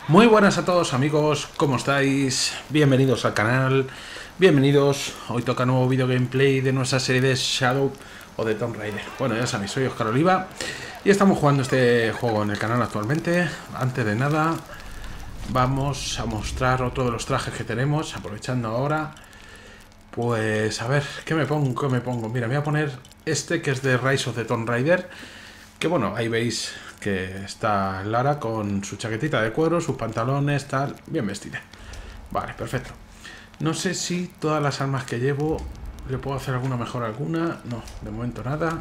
Muy buenas a todos amigos, ¿cómo estáis? Bienvenidos al canal, bienvenidos. Hoy toca nuevo video gameplay de nuestra serie de Shadow o de Tomb Raider. Bueno, ya sabéis, soy Oscar Oliva y estamos jugando este juego en el canal actualmente. Antes de nada, vamos a mostrar otro de los trajes que tenemos, aprovechando ahora. Pues a ver, ¿qué me pongo? ¿Qué me pongo? Mira, me voy a poner este que es de Rise of the Tomb Raider. Que bueno, ahí veis que está Lara con su chaquetita de cuero, sus pantalones, tal, bien vestida. Vale, perfecto. No sé si todas las armas que llevo le puedo hacer alguna mejora alguna. No, de momento nada.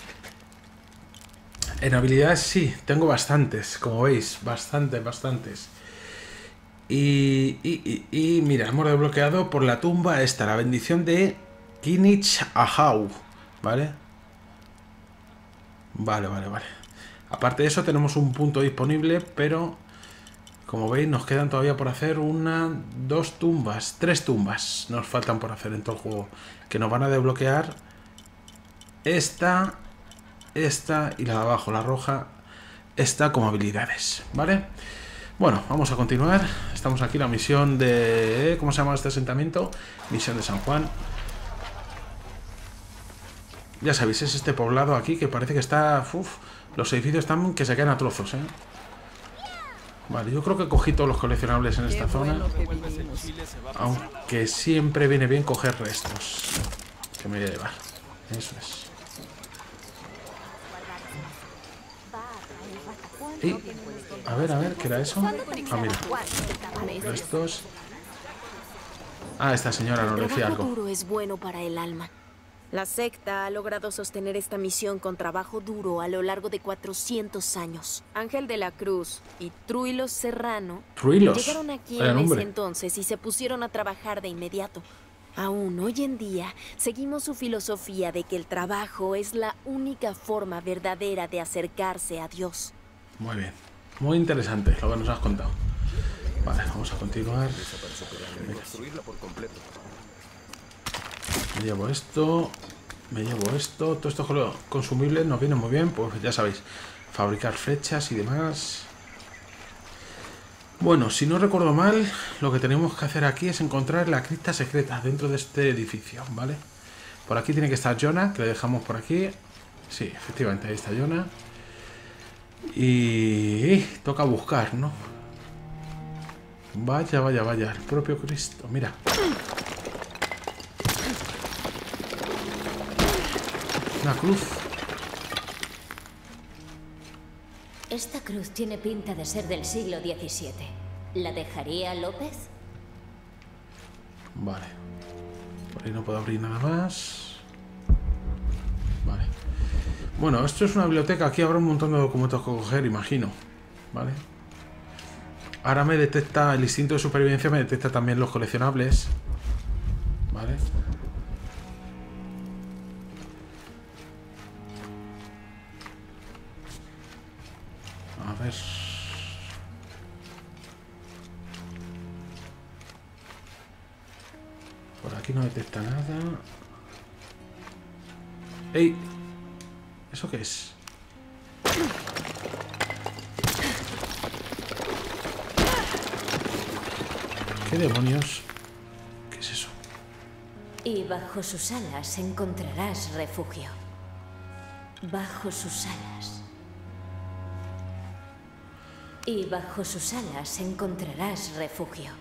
En habilidades sí, tengo bastantes, como veis, bastantes. Y mira, hemos desbloqueado por la tumba esta, la bendición de Kinich Ahau, ¿vale? Vale. Aparte de eso tenemos un punto disponible, pero como veis nos quedan todavía por hacer tres tumbas nos faltan por hacer en todo el juego, que nos van a desbloquear esta y la de abajo, la roja, esta como habilidades, ¿vale? Bueno, vamos a continuar. Estamos aquí en la misión de... ¿cómo se llama este asentamiento? Misión de San Juan. Ya sabéis, es este poblado aquí que parece que está... los edificios están que se caen a trozos, ¿eh? Vale, yo creo que cogí todos los coleccionables en esta zona. Aunque siempre viene bien coger restos. Que me voy a llevar. Eso es. Y... a ver, ¿qué era eso? Ah, mira. Restos. Ah, esta señora nos decía algo. Duro es bueno para el alma. La secta ha logrado sostener esta misión con trabajo duro a lo largo de 400 años. Ángel de la Cruz y Truilos Serrano llegaron aquí en ese entonces y se pusieron a trabajar de inmediato. Aún hoy en día seguimos su filosofía de que el trabajo es la única forma verdadera de acercarse a Dios. Muy bien, muy interesante lo que nos has contado. Vale, vamos a continuar. Me llevo esto. Todos estos consumibles nos vienen muy bien. Pues ya sabéis, fabricar flechas y demás. Bueno, si no recuerdo mal, lo que tenemos que hacer aquí es encontrar la cripta secreta dentro de este edificio, ¿vale? Por aquí tiene que estar Jonah, que le dejamos por aquí. Sí, efectivamente, ahí está Jonah. Y toca buscar, ¿no? Vaya, el propio Cristo, mira. Una cruz. Esta cruz tiene pinta de ser del siglo XVII. ¿La dejaría López? Vale. Por ahí no puedo abrir nada más. Vale. Bueno, esto es una biblioteca. Aquí habrá un montón de documentos que coger, imagino. Vale. Ahora me detecta el instinto de supervivencia, me detecta también los coleccionables. Vale. A ver. Por aquí no detecta nada. ¡Ey! ¿Eso qué es? ¿Qué demonios? ¿Qué es eso? Y bajo sus alas encontrarás refugio. Bajo sus alas. Y bajo sus alas encontrarás refugio.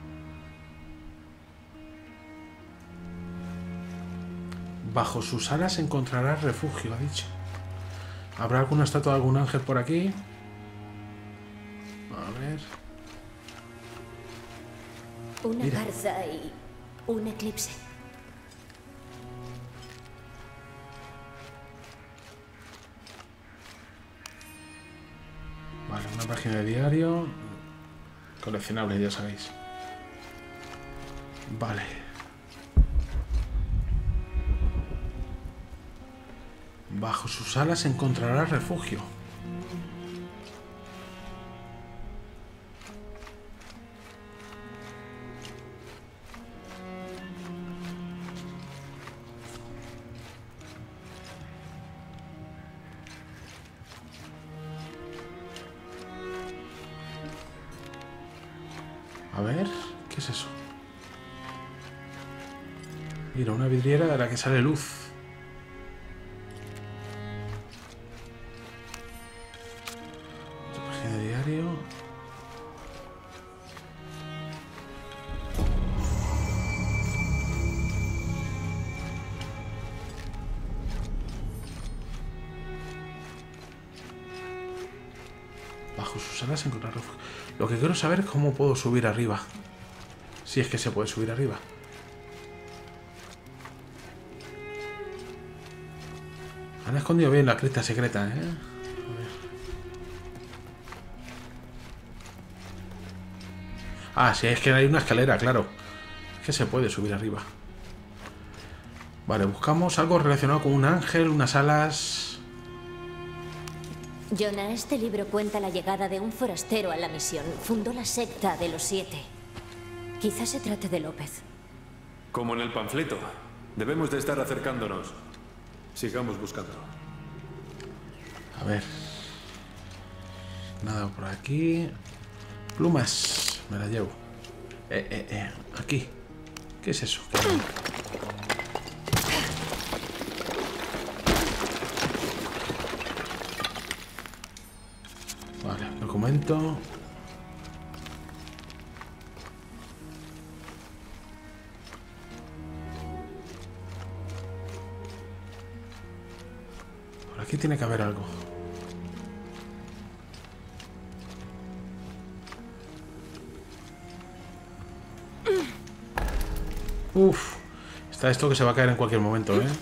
Bajo sus alas encontrarás refugio, ha dicho. ¿Habrá alguna estatua de algún ángel por aquí? A ver. Una garza y un eclipse. Vale, una página de diario. Coleccionable, ya sabéis. Vale. Bajo sus alas encontrarás refugio. es eso? Mira, una vidriera de la que sale luz. Página de diario. Bajo sus alas encontrar refugio. Lo que quiero saber es cómo puedo subir arriba. Si es que se puede subir arriba. Han escondido bien la cripta secreta, ¿eh? A ver. Ah, sí, es que hay una escalera, claro. Es que se puede subir arriba. Vale, buscamos algo relacionado con un ángel, unas alas... Jonah, este libro cuenta la llegada de un forastero a la misión. Fundó la secta de los 7. Quizás se trate de López. Como en el panfleto. Debemos de estar acercándonos. Sigamos buscando. A ver. Nada por aquí. Plumas. Me las llevo. Aquí. ¿Qué es eso? ¿Qué hay? Vale, documento. Por aquí tiene que haber algo. Uf, está esto que se va a caer en cualquier momento, ¿eh?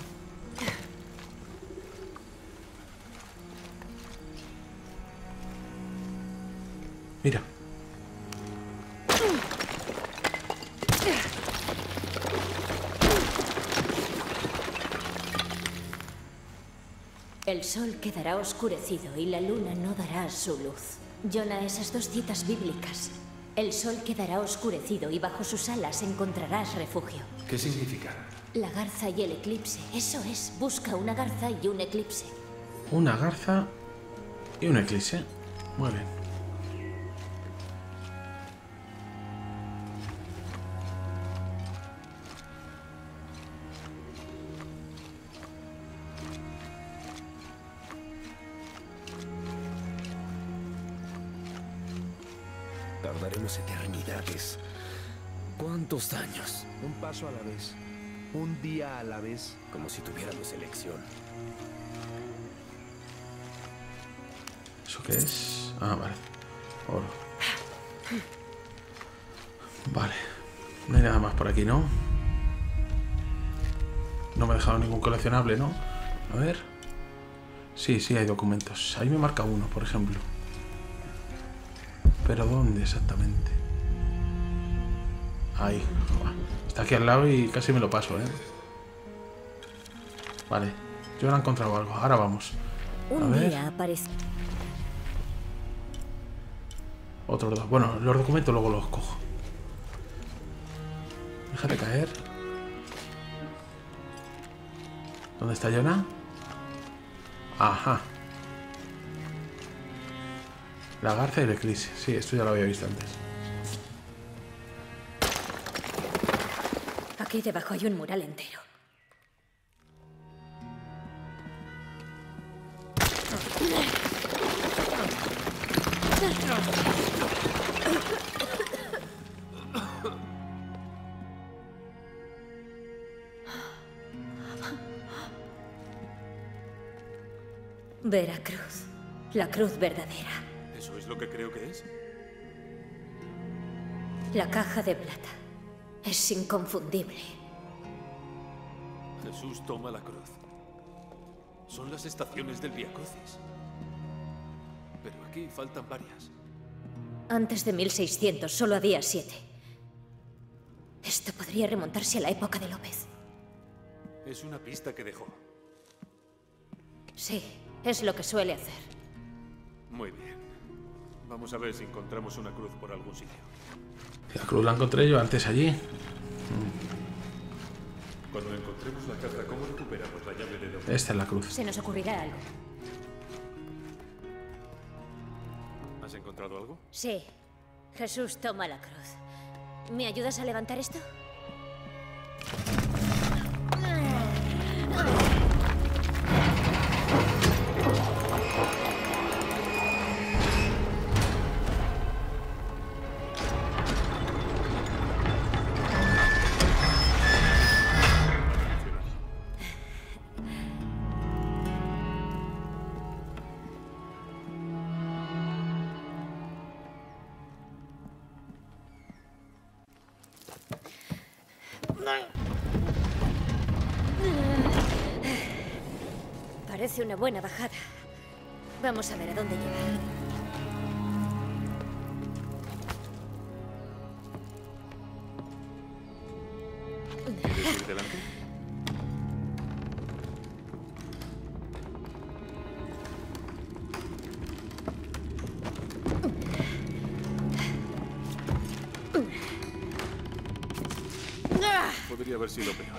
Mira. El sol quedará oscurecido y la luna no dará su luz. Jonah, esas dos citas bíblicas. El sol quedará oscurecido y bajo sus alas encontrarás refugio. ¿Qué significa? La garza y el eclipse. Eso es. Busca una garza y un eclipse. Una garza y un eclipse. Muy bien. Tardaremos eternidades. ¿Cuántos años? Un paso a la vez. Un día a la vez. Como si tuviéramos elección. ¿Eso qué es? Ah, vale. Oro. Vale. No hay nada más por aquí, ¿no? No me he dejado ningún coleccionable, ¿no? A ver. Sí, sí, hay documentos. Ahí me marca uno, por ejemplo. ¿Pero dónde exactamente? Ahí. Está aquí al lado y casi me lo paso, ¿eh? Vale. Yo ahora he encontrado algo. Ahora vamos. Un día aparece. Otros dos. Bueno, los documentos luego los cojo. Déjate caer. ¿Dónde está Jonah? Ajá. La garza y el eclipse. Sí, esto ya lo había visto antes. Aquí debajo hay un mural entero. Veracruz. La cruz verdadera. ¿Eso es lo que creo que es? La caja de plata. Es inconfundible. Jesús toma la cruz. Son las estaciones del Vía Crucis. Pero aquí faltan varias. Antes de 1600 solo había 7. Esto podría remontarse a la época de López. Es una pista que dejó. Sí, es lo que suele hacer. Muy bien. Vamos a ver si encontramos una cruz por algún sitio. La cruz la encontré yo antes allí. Cuando encontremos la caja, ¿cómo recuperamos la llave de López? Esta es la cruz. Se nos ocurrirá algo. ¿Has encontrado algo? Sí. Jesús toma la cruz. ¿Me ayudas a levantar esto? Parece una buena bajada. Vamos a ver a dónde lleva. ¿Quieres ir delante? Podría haber sido peor.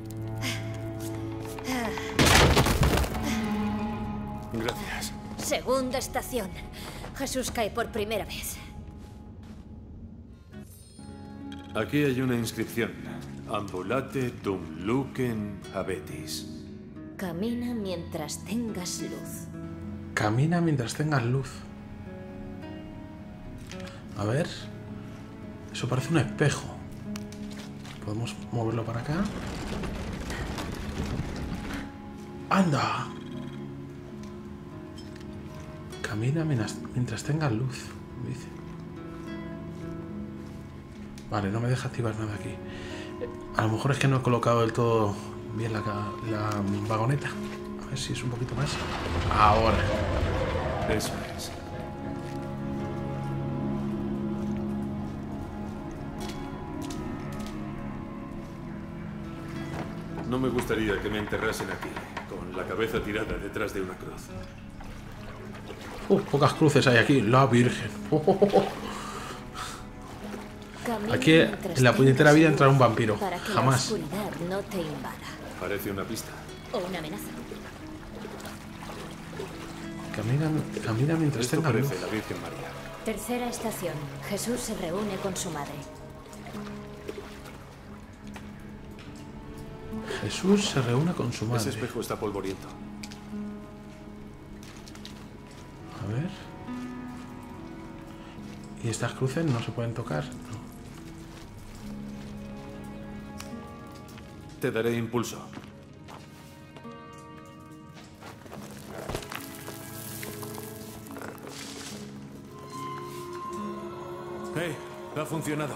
Gracias. Segunda estación. Jesús cae por primera vez. Aquí hay una inscripción. Ambulate dum lucem habetis. Camina mientras tengas luz. Camina mientras tengas luz. A ver. Eso parece un espejo. Podemos moverlo para acá. ¡Anda! Camina mientras tengas luz, dice. Vale, no me deja activar nada aquí. A lo mejor es que no he colocado del todo bien la vagoneta. A ver si es un poquito más. Ahora. Eso es. No me gustaría que me enterrasen aquí, con la cabeza tirada detrás de una cruz. Pocas cruces hay aquí. La Virgen. Aquí en la puñetera vida entrará un vampiro. Jamás. La oscuridad no te invada. Parece una pista. O una amenaza. Camina mientras Esto tengas luz. parece la Virgen María. Tercera estación. Jesús se reúne con su madre. Jesús se reúne con su madre. Ese espejo está polvoriento. A ver. ¿Y estas cruces no se pueden tocar? No. Te daré impulso. ¡Hey! Ha funcionado.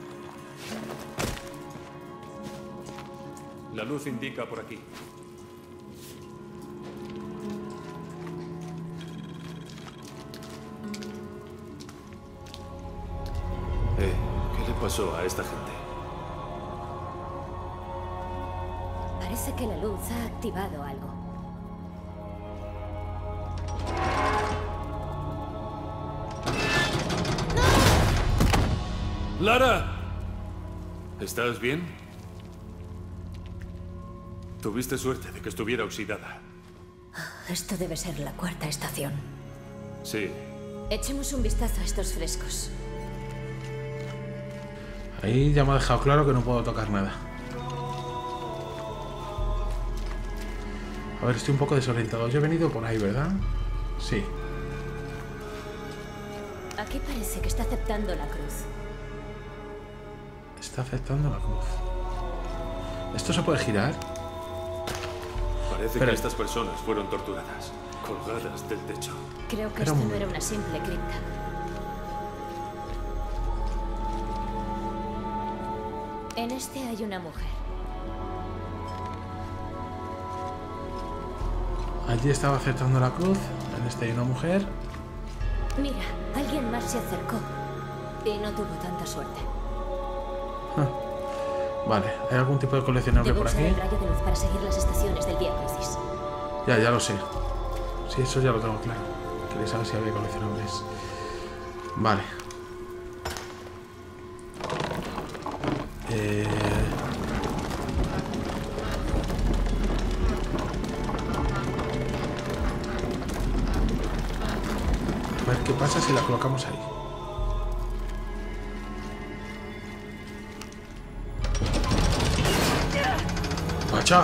La luz indica por aquí. ¿Qué le pasó a esta gente? Parece que la luz ha activado algo. ¡Lara! ¿Estás bien? Tuviste suerte de que estuviera oxidada. Esto debe ser la cuarta estación. Sí. Echemos un vistazo a estos frescos. Ahí ya me ha dejado claro que no puedo tocar nada. A ver, estoy un poco desorientado. Yo he venido por ahí, ¿verdad? Sí. Aquí parece que está aceptando la cruz. Está aceptando la cruz. ¿Esto se puede girar? Parece que estas personas fueron torturadas, colgadas del techo. Creo que esto no era una simple cripta. En este hay una mujer. Allí estaba aceptando la cruz. En este hay una mujer. Mira, alguien más se acercó y no tuvo tanta suerte. Vale, ¿hay algún tipo de coleccionable por aquí? Debo usar el rayo de luz para seguir las estaciones del Vía Crucis. Ya lo sé. Sí, eso ya lo tengo claro. Quería saber si había coleccionables. Vale. A ver qué pasa si la colocamos ahí. ¡Hacha!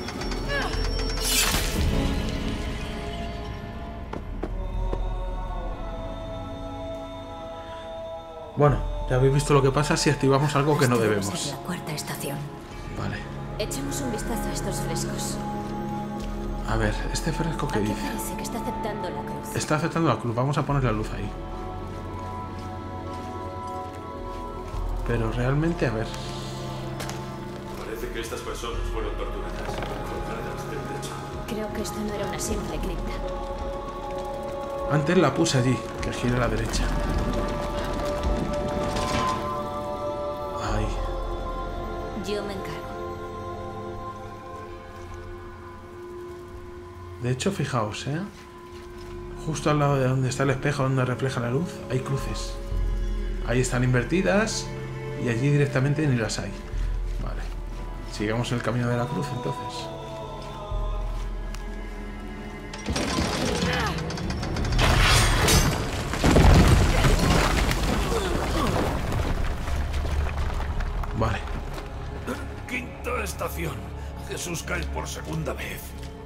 Bueno, ya habéis visto lo que pasa si activamos algo que no debemos. La cuarta estación. Vale. Echemos un vistazo a estos frescos. A ver, este fresco que dice. Parece que está aceptando la cruz. Está aceptando la cruz. Vamos a poner la luz ahí. Pero realmente, a ver. Parece que estas personas fueron torturadas, colgadas del techo. Creo que esto no era una simple cripta. Antes la puse allí, que gira a la derecha. Ahí. Yo me encargo. De hecho, fijaos, justo al lado de donde está el espejo, donde refleja la luz, hay cruces. Ahí están invertidas y allí directamente ni las hay. Vale. Sigamos el camino de la cruz, entonces. Vale. Quinta estación. Jesús cae por segunda vez.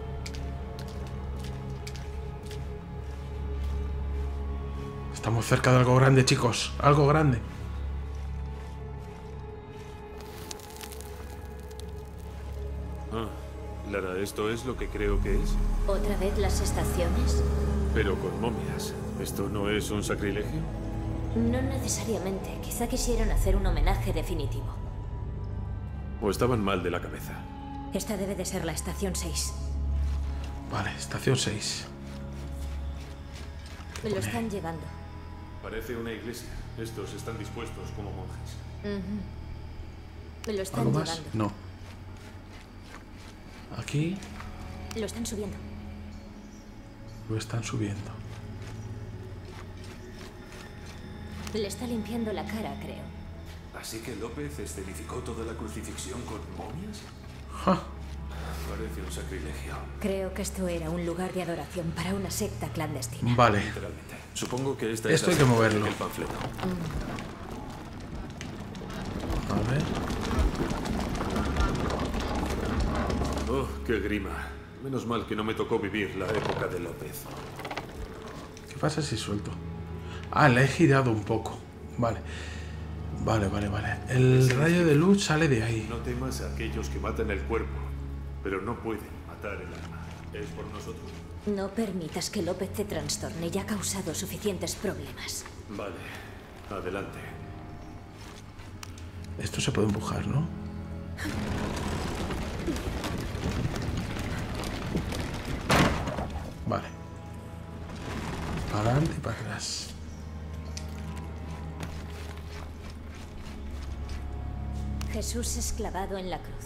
Estamos cerca de algo grande, chicos. Algo grande. Ah, Lara, ¿esto es lo que creo que es? ¿Otra vez las estaciones? Pero con momias. ¿Esto no es un sacrilegio? No necesariamente. Quizá quisieron hacer un homenaje definitivo. ¿O estaban mal de la cabeza? Esta debe de ser la estación 6. Vale, estación 6. Me lo están llevando. Parece una iglesia. Estos están dispuestos como monjes. Me lo están ¿Algo más? llevando. No. Aquí Lo están subiendo. lo están subiendo. Le está limpiando la cara, creo. ¿Así que López escenificó toda la crucifixión con momias? ¡Ja! Parece un sacrilegio. Creo que esto era un lugar de adoración para una secta clandestina. Vale. Literalmente. Supongo que esta Esto hay es que moverlo. el panfleto. A ver. Oh, qué grima. Menos mal que no me tocó vivir la época de López. ¿Qué pasa si suelto? Ah, la he girado un poco. Vale. Vale. El rayo de luz sale de ahí. No temas a aquellos que matan el cuerpo, pero no pueden matar el alma. Es por nosotros. No permitas que López te trastorne. Ya ha causado suficientes problemas. Vale, adelante. Esto se puede empujar, ¿no? Vale. Para adelante y para atrás. Jesús es clavado en la cruz.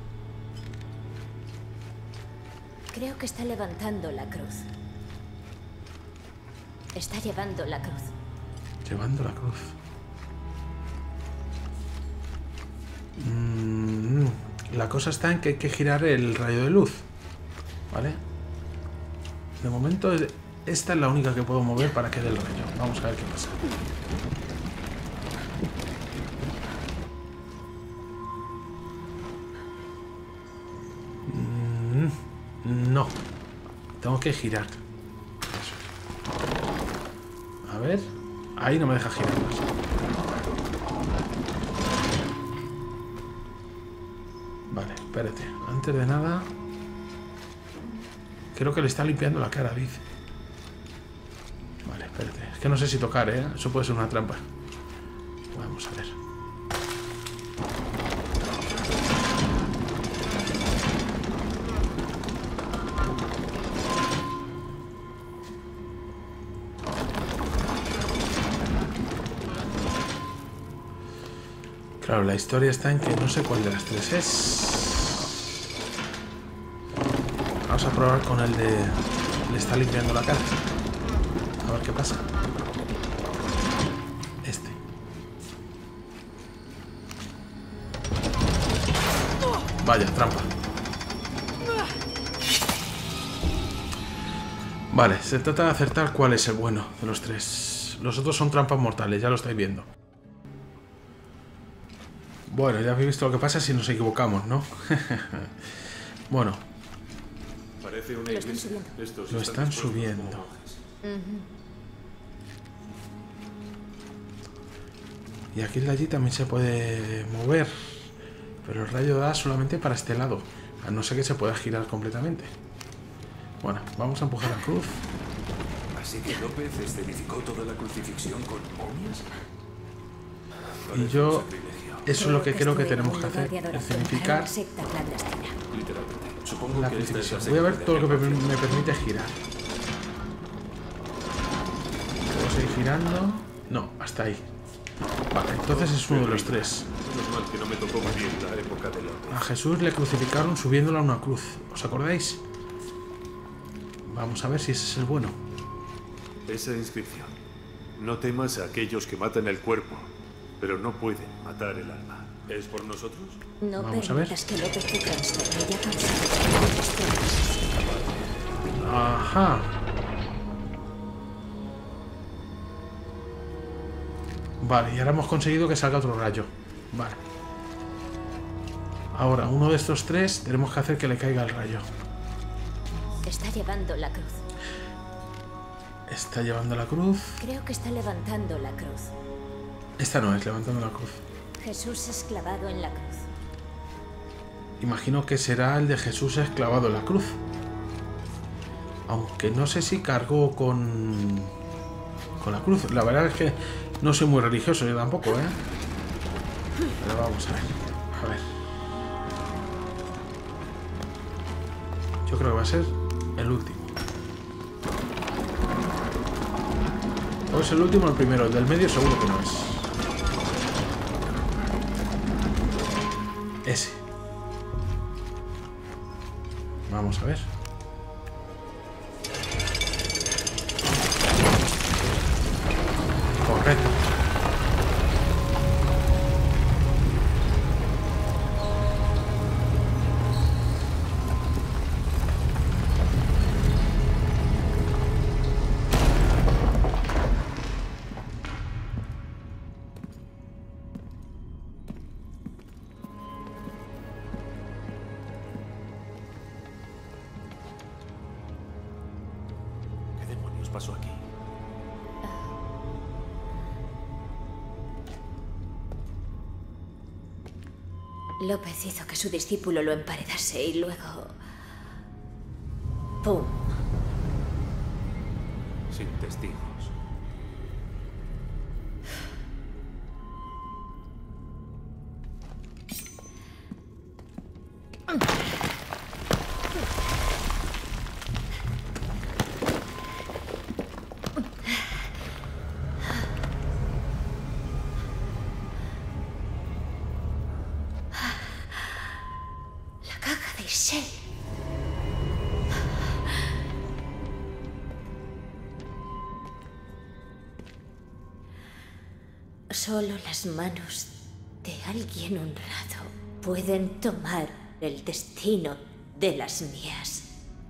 Creo que está levantando la cruz. Está llevando la cruz. Llevando la cruz. La cosa está en que hay que girar el rayo de luz. ¿Vale? De momento esta es la única que puedo mover para que dé el rayo. Vamos a ver qué pasa. No. Tengo que girar. Eso. A ver. Ahí no me deja girar más. Vale, espérate. Antes de nada... Creo que le está limpiando la cara a David. Vale, espérate. Es que no sé si tocar, ¿eh? Eso puede ser una trampa. Vamos a ver. Claro, la historia está en que no sé cuál de las tres es. Vamos a probar con el de... Le está limpiando la cara. A ver qué pasa. Este. Vaya, trampa. Vale, se trata de acertar cuál es el bueno de los tres. Los otros son trampas mortales, ya lo estáis viendo. Bueno, ya habéis visto lo que pasa si nos equivocamos, ¿no? Bueno. Parece una iglesia. Lo están subiendo. Y aquí el de allí también se puede mover. Pero el rayo da solamente para este lado. A no ser que se pueda girar completamente. Bueno, vamos a empujar la cruz. Así que López escenificó toda la crucifixión con momias. Y yo, eso es lo que creo que tenemos que hacer, escenificar la crucifixión. Voy a ver todo lo que me permite girar. ¿Puedo seguir girando? No, hasta ahí. Vale, entonces es uno de los tres. Menos mal que no me tocó vivir la época de López. A Jesús le crucificaron subiéndolo a una cruz. ¿Os acordáis? Vamos a ver si ese es el bueno. Esa inscripción. No temas a aquellos que matan el cuerpo, pero no pueden matar el alma. ¿Es por nosotros? No vamos a ver. Que López te transforme y haga un Ajá. Vale, y ahora hemos conseguido que salga otro rayo. Vale. Ahora, uno de estos tres tenemos que hacer que le caiga el rayo. Está llevando la cruz. Está llevando la cruz. Creo que está levantando la cruz. Esta no es levantando la cruz. Jesús es clavado en la cruz. Imagino que será el de Jesús esclavado en la cruz. Aunque no sé si cargó con la cruz. La verdad es que no soy muy religioso yo tampoco, ¿eh? Pero vamos a ver. A ver. Yo creo que va a ser el último. ¿O es el último o el primero? El del medio seguro que no es. Ese. Vamos a ver. Correcto. ¿Qué demonios pasó aquí? López hizo que su discípulo lo emparedase y luego... ¡pum! Sin testigos. La caja de Shell. Solo las manos de alguien honrado pueden tomar el destino de las mías.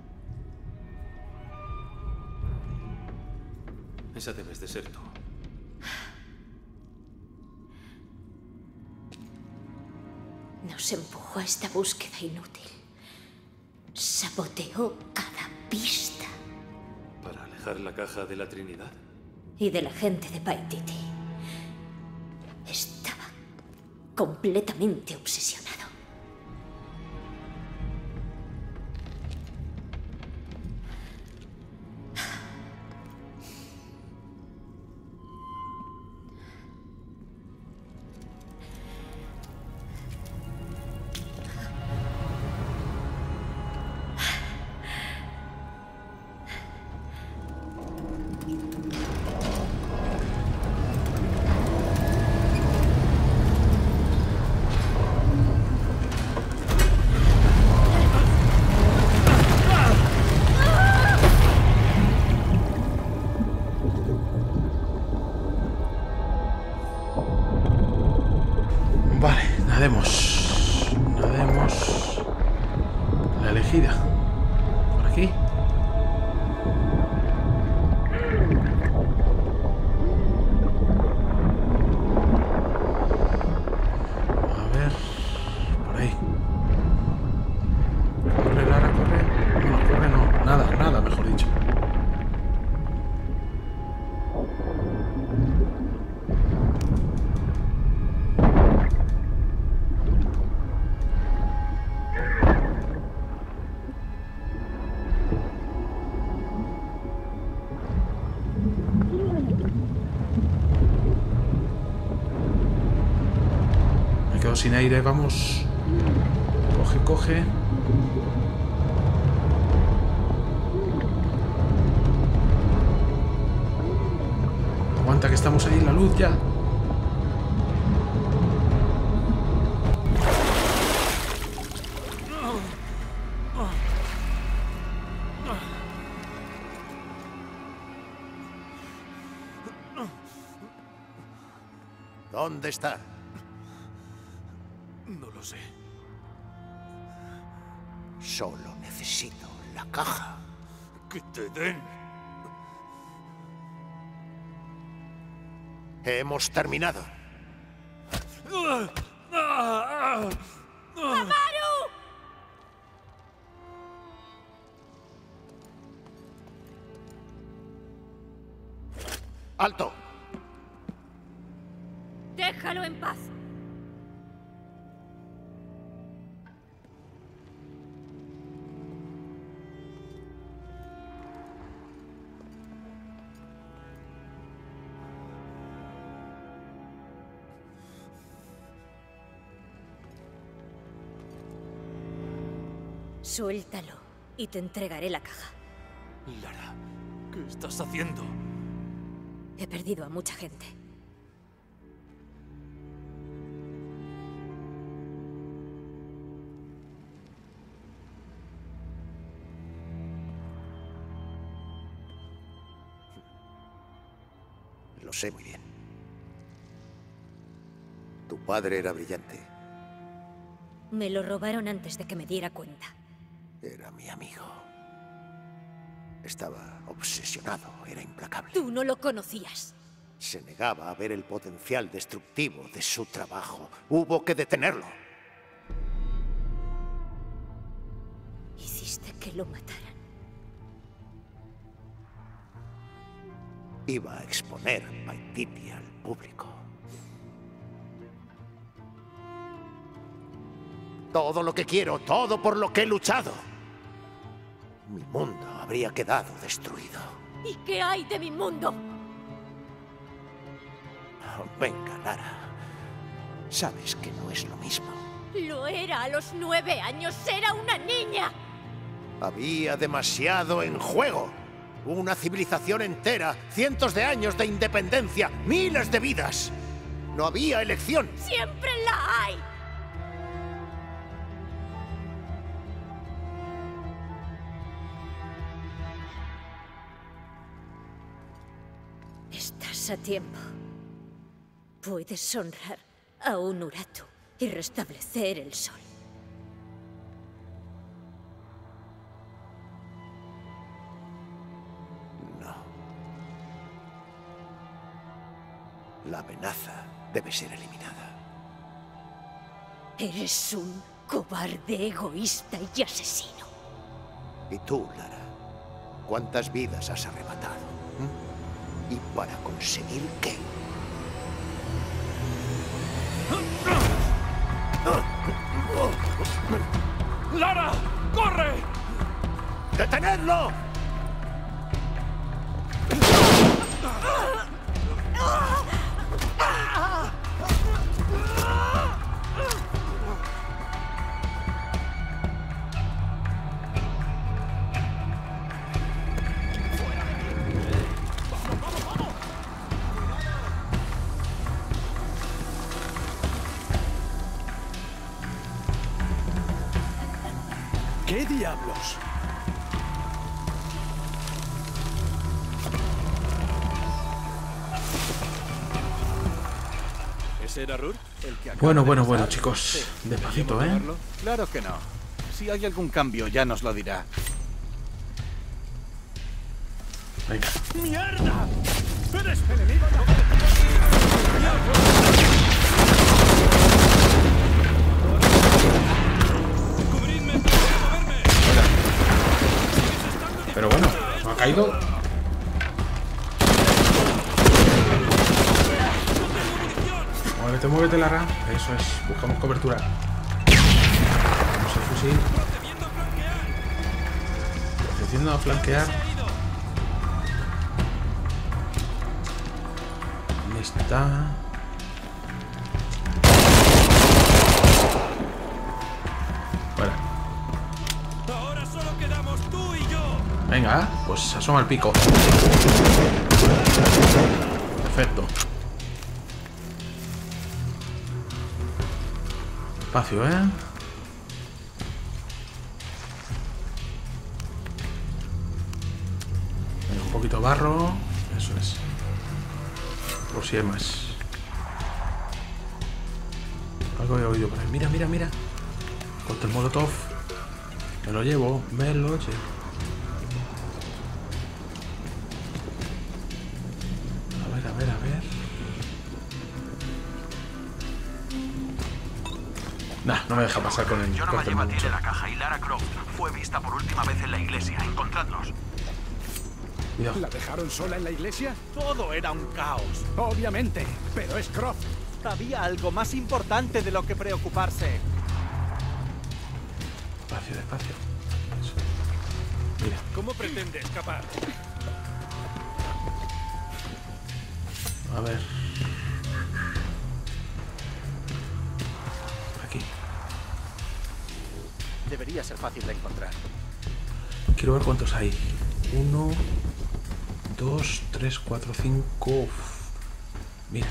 Esa debes de ser tú. Nos empujó a esta búsqueda inútil. Saboteó cada pista. ¿Para alejar la caja de la Trinidad? Y de la gente de Paititi. Estaba completamente obsesionado. nada, mejor dicho. Me quedo sin aire, vamos. Coge. Aguanta que estamos ahí en la luz ya. ¿Dónde está? No lo sé. Solo necesito la caja. ¡Que te den! Hemos terminado. ¡Amaru! ¡Alto! ¡Déjalo en paz! Suéltalo y te entregaré la caja. Lara, ¿qué estás haciendo? He perdido a mucha gente. Lo sé muy bien. Tu padre era brillante. Me lo robaron antes de que me diera cuenta. Era mi amigo. Estaba obsesionado, era implacable. Tú no lo conocías. Se negaba a ver el potencial destructivo de su trabajo. Hubo que detenerlo. Hiciste que lo mataran. Iba a exponer Paititi al público. Todo lo que quiero, todo por lo que he luchado. Mi mundo habría quedado destruido. ¿Y qué hay de mi mundo? Oh, venga, Lara. Sabes que no es lo mismo. Lo era a los 9 años. Era una niña. Había demasiado en juego. Una civilización entera, cientos de años de independencia, miles de vidas. No había elección. ¡Siempre la hay! Estás a tiempo. Puedes honrar a un Uratu y restablecer el sol. No. La amenaza debe ser eliminada. Eres un cobarde, egoísta y asesino. ¿Y tú, Lara? ¿Cuántas vidas has arrebatado? ¿Y para conseguir qué? ¡Lara! ¡Corre! ¡Detenedlo! ¿Qué diablos? ¿Ese era Rur? El que acaba de Bueno, pasar. chicos. Sí. Despacito, ¿Deberíamos ¿eh? probarlo? Claro que no. Si hay algún cambio, ya nos lo dirá. Venga. ¡Mierda! ¡Eres enemigo! ¡Cubridme! ¡Moverme! ¡Sigues estando Pero bueno, no ha caído. Muévete, muévete, Lara. Eso es, buscamos cobertura. Vamos al fusil. Procediendo a flanquear. ¿Dónde está? Fuera. Ahora solo quedamos tú y yo. Venga, pues asoma el pico. Perfecto. Espacio, ¿eh? Venga, un poquito de barro. Eso es. Por si hay más. Algo he oído por ahí. Mira, mira, mira. Contra el molotov. Me lo llevo, me lo llevo. A ver, a ver, a ver. Nah, no me deja pasar con el... Jonah lleva tiene la caja y Lara Croft fue vista por última vez en la iglesia. Encontradlos. Cuidado. ¿La dejaron sola en la iglesia? Todo era un caos. Obviamente, pero es Croft. Había algo más importante de lo que preocuparse. Despacio, despacio. Eso. Mira. ¿Cómo pretende escapar? A ver. Aquí. Debería ser fácil de encontrar. Quiero ver cuántos hay. 1, 2, 3, 4, 5. Mira.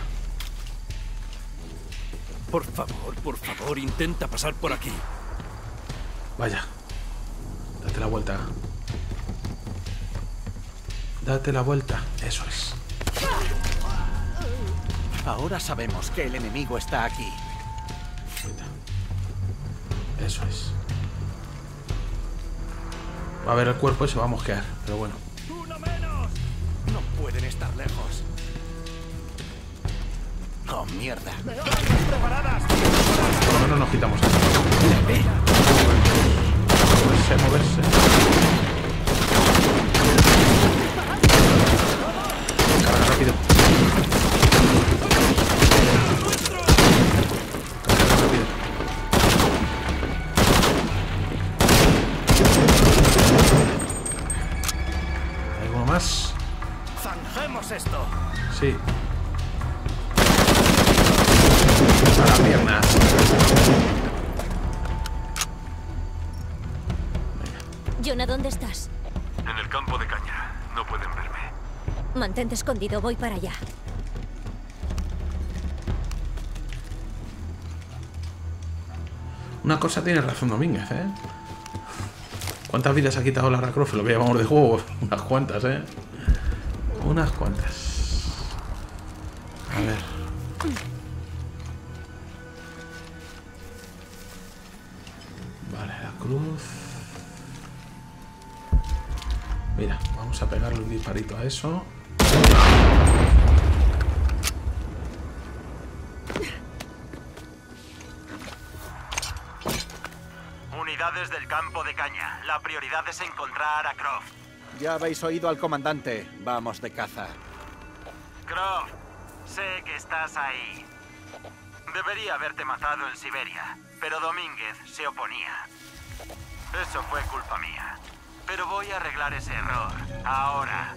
Por favor, intenta pasar por aquí. Vaya. Date la vuelta. Date la vuelta. Eso es. Ahora sabemos que el enemigo está aquí. Eso es. Va a ver el cuerpo y se va a mosquear, pero bueno. ¡Uno menos! No pueden estar lejos. Oh, mierda. ¡Preparadas! Por lo menos nos quitamos esto. Moverse, moverse. Carga rápido. Carga rápido. ¿Hay alguno más? ¡Zanjemos esto! Sí. A la pierna. Jonah, ¿dónde estás? En el campo de caña. No pueden verme. Mantente escondido, voy para allá. Una cosa tiene razón Domínguez, ¿eh? ¿Cuántas vidas ha quitado Lara Croft? Lo que llamamos de juego. Unas cuantas, ¿eh? Unas cuantas. A ver. Vale, la cruz. Mira, vamos a pegarle un disparito a eso. Unidades del campo de caña. La prioridad es encontrar a Croft. Ya habéis oído al comandante. Vamos de caza. Croft, sé que estás ahí. Debería haberte matado en Siberia, pero Domínguez se oponía. Eso fue culpa mía. Pero voy a arreglar ese error. Ahora.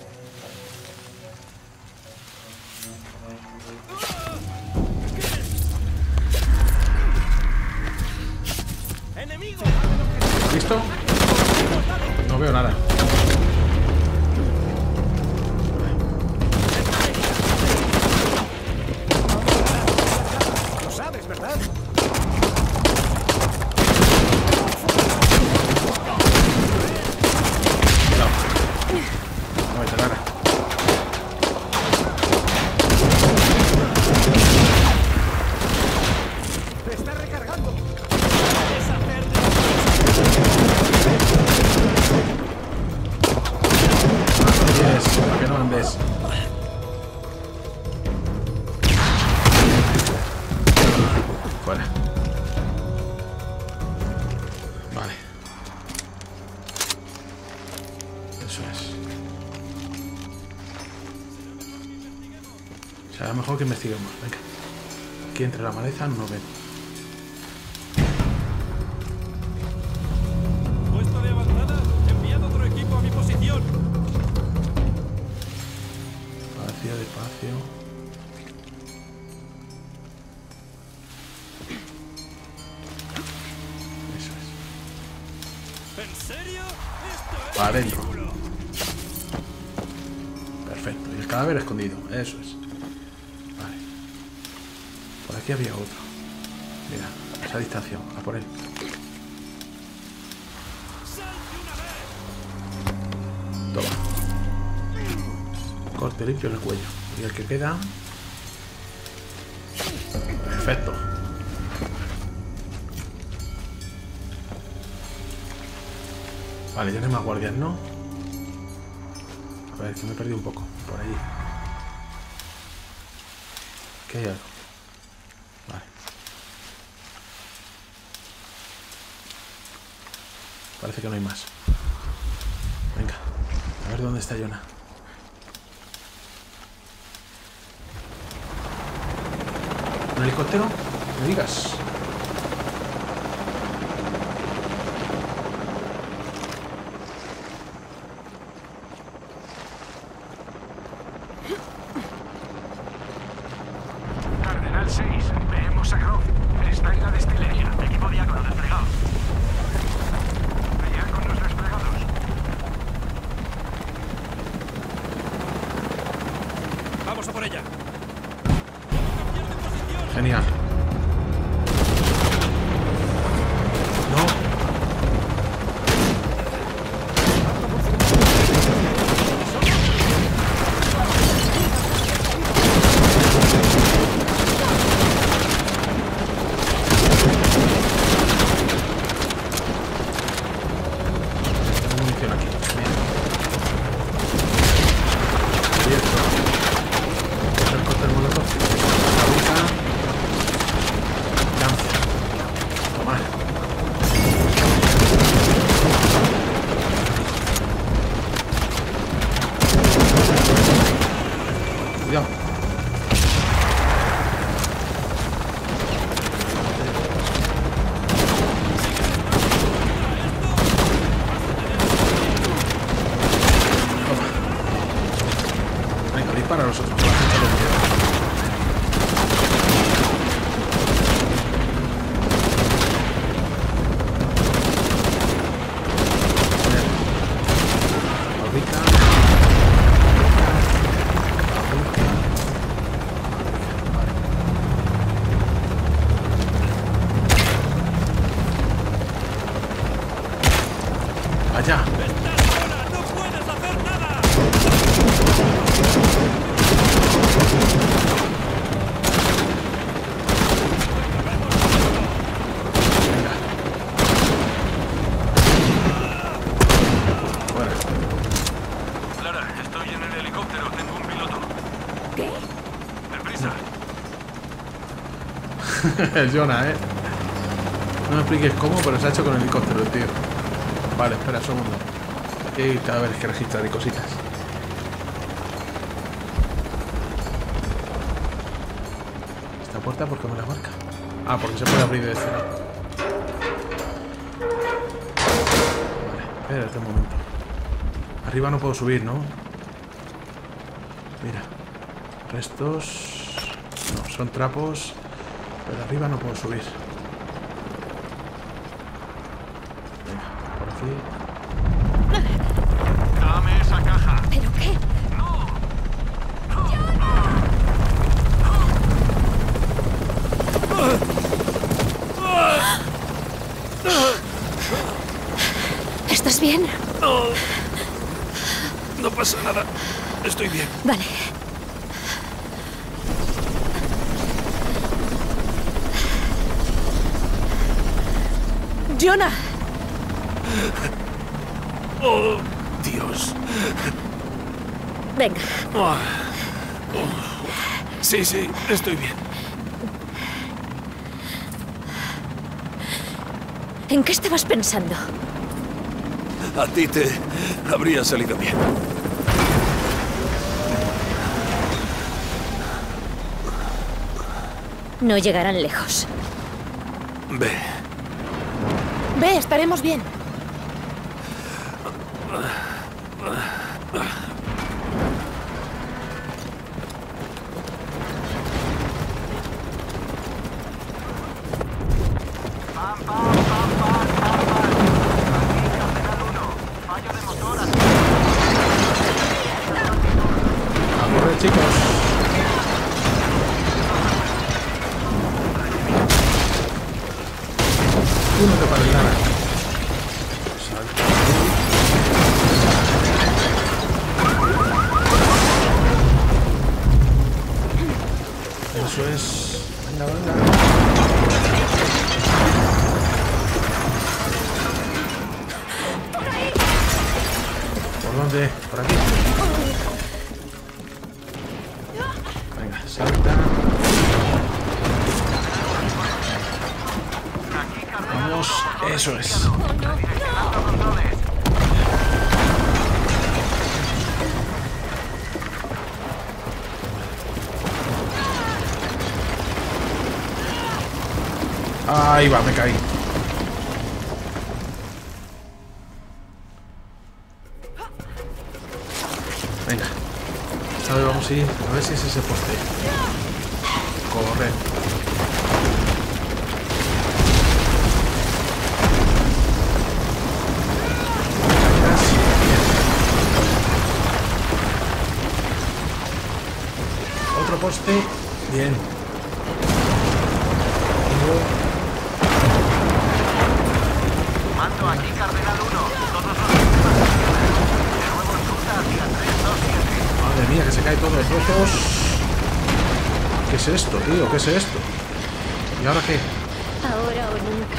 ¡Enemigo! ¿Listo? No veo nada. Lo sabes, ¿verdad? No. No me Lara. Está recargando. Yes, para que no andes. Fuera. Vale. Eso es. Será mejor que investiguemos. Venga. Aquí entre la maleza no ven. Puesto de avanzada. Enviad otro equipo a mi posición. Despacio, despacio. Eso es. ¿En serio? Esto es Para adentro. Perfecto. Y el cadáver escondido. Eso es. Vale. Por aquí había otro. Mira, a esa distancia. A por él. Toma. Corte limpio en el cuello. Y el que queda... Perfecto. Vale, ya no hay más guardias, ¿no? A ver, que me he perdido un poco. Por allí. Aquí hay algo. Vale. Parece que no hay más. Venga. A ver dónde está Jonah. ¿Un helicóptero? ¿Me digas? Cardenal 6, vemos a Croft. Está en la destilería. Equipo diácono desplegado. Diáconos desplegados. Vamos a por ella. Genial. No. Tengo munición aquí. Genial. Abierto. El cóctel molotov. La boca. Toma. Cuidado. Toma. Venga, dispara a nosotros. La gente lo quiere. Allá. ¡No puedes hacer nada! Bueno. Clara, estoy en el helicóptero. Tengo un piloto. ¿Qué? ¡Deprisa! El Jonah, ¿eh? No me expliques cómo, pero se ha hecho con el helicóptero el tío. Vale, espera un segundo. Aquí hay cadáveres que registrar y cositas. ¿Esta puerta por qué me la marca? Ah, porque se puede abrir de este lado. Vale, espérate un momento. Arriba no puedo subir, ¿no? Mira. Restos... No, son trapos. Pero arriba no puedo subir. Venga, por aquí. ¡Dame esa caja! ¿Pero qué? ¿Estás bien? No pasa nada. Estoy bien. Vale. Jonah. Oh, Dios. Venga. Oh. Sí, estoy bien. ¿En qué estabas pensando? A ti te habría salido bien. No llegarán lejos. Ve. Ve, estaremos bien. A correr, chicos. Tú no te pares nada. Salta. Eso es. Venga, venga. ¿Por dónde? Por aquí. Venga, salta. Vamos, eso es. Ahí va, me caí. Venga. A ver, vamos a ir. A ver si es ese poste. Corre. Otro poste. Bien. Mando aquí, Cardenal 1. Todos los sistemas de nuevo en ruta hacia 327. Madre mía, que se cae todo a trozos. ¿Qué es esto, tío? ¿Qué es esto? ¿Y ahora qué? Ahora o nunca.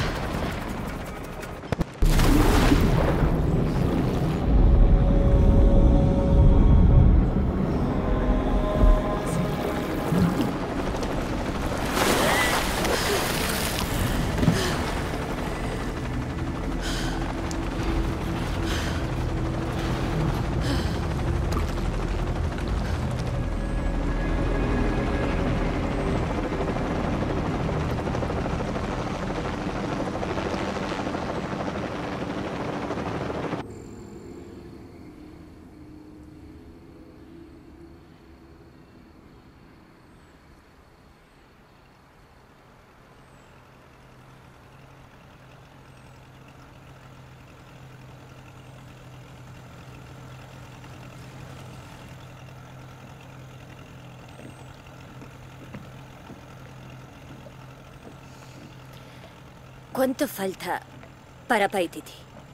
¿Cuánto falta para Paititi?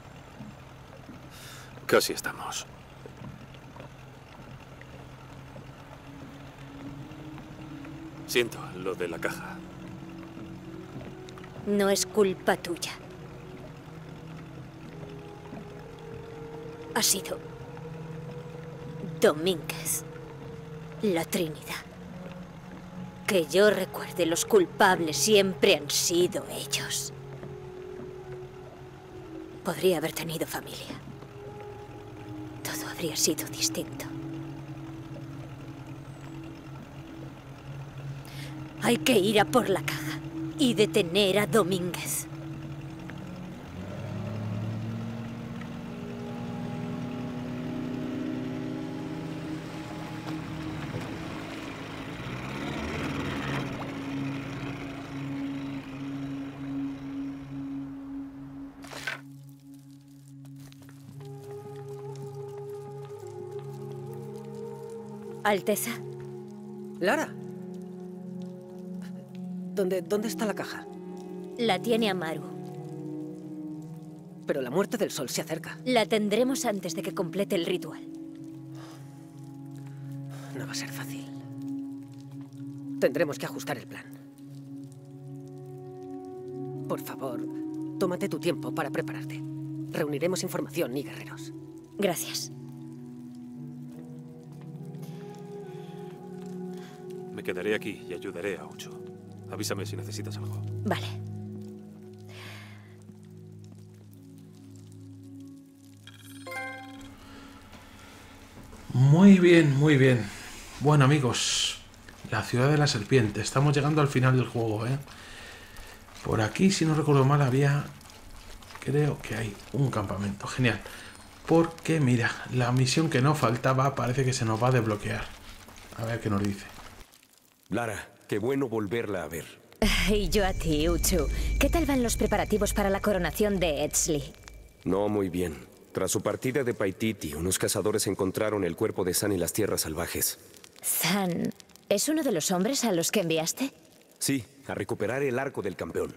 Casi estamos. Siento lo de la caja. No es culpa tuya. Ha sido Domínguez, la Trinidad. Que yo recuerde, los culpables siempre han sido ellos. Podría haber tenido familia. Todo habría sido distinto. Hay que ir a por la caja y detener a Domínguez. Alteza. Lara. ¿Dónde está la caja? La tiene Amaru. Pero la muerte del sol se acerca. La tendremos antes de que complete el ritual. No va a ser fácil. Tendremos que ajustar el plan. Por favor, tómate tu tiempo para prepararte. Reuniremos información y guerreros. Gracias. Me quedaré aquí y ayudaré a Ucho. Avísame si necesitas algo. Vale. Muy bien, muy bien. Bueno, amigos, la ciudad de la serpiente. Estamos llegando al final del juego, ¿eh? Por aquí, si no recuerdo mal, había... Creo que hay un campamento. Genial. Porque, mira, la misión que nos faltaba parece que se nos va a desbloquear. A ver qué nos dice. Lara, qué bueno volverla a ver. Y yo a ti, Uchu. ¿Qué tal van los preparativos para la coronación de Ezli? No muy bien. Tras su partida de Paititi, unos cazadores encontraron el cuerpo de Zan en las tierras salvajes. ¿Zan es uno de los hombres a los que enviaste? Sí, a recuperar el arco del campeón.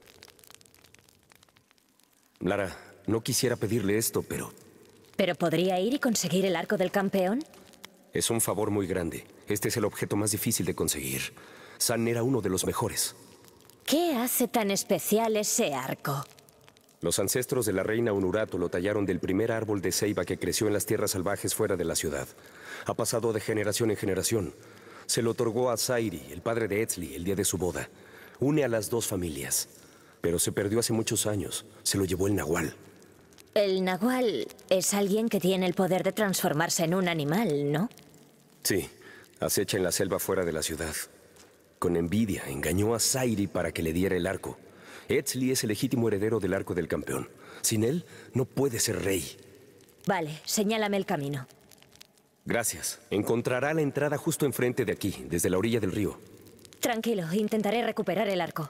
Lara, no quisiera pedirle esto, pero... ¿Pero podría ir y conseguir el arco del campeón? Es un favor muy grande. Este es el objeto más difícil de conseguir. Zan era uno de los mejores. ¿Qué hace tan especial ese arco? Los ancestros de la reina Unuratu lo tallaron del primer árbol de ceiba que creció en las tierras salvajes fuera de la ciudad. Ha pasado de generación en generación. Se lo otorgó a Zairi, el padre de Ezli, el día de su boda. Une a las dos familias. Pero se perdió hace muchos años. Se lo llevó el Nahual. El Nahual es alguien que tiene el poder de transformarse en un animal, ¿no? Sí, acecha en la selva fuera de la ciudad. Con envidia, engañó a Zairi para que le diera el arco. Ezli es el legítimo heredero del arco del campeón. Sin él, no puede ser rey. Vale, señálame el camino. Gracias. Encontrará la entrada justo enfrente de aquí, desde la orilla del río. Tranquilo, intentaré recuperar el arco.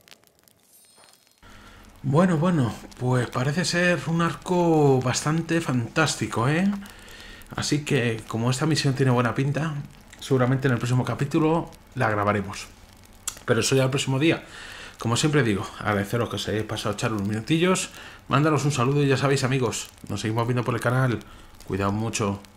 Bueno, pues parece ser un arco bastante fantástico, ¿eh? Así que, como esta misión tiene buena pinta, seguramente en el próximo capítulo la grabaremos. Pero eso ya el próximo día. Como siempre digo, agradeceros que os hayáis pasado a echar unos minutillos, mándanos un saludo y ya sabéis, amigos, nos seguimos viendo por el canal. Cuidaos mucho.